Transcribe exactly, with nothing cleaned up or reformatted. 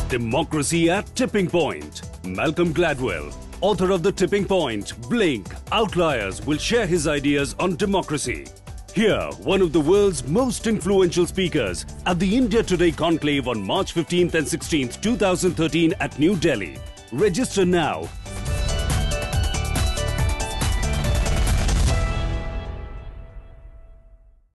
Democracy at Tipping Point. Malcolm Gladwell, author of The Tipping Point, Blink, Outliers, will share his ideas on democracy. Here, one of the world's most influential speakers at the India Today Conclave on March fifteenth and sixteenth, two thousand thirteen at New Delhi. Register now